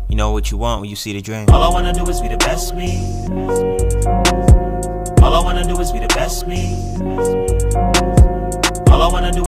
You know what you want when you see the dream. All I wanna do is be the best me. All I wanna do is be the best me. All I wanna do